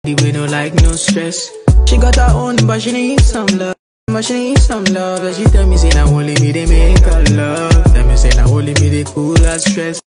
We don't like no stress. She got her own, but she need some love. But she need some love. And she tell me say now only me they make her love. Tell me say now only me they cool as stress.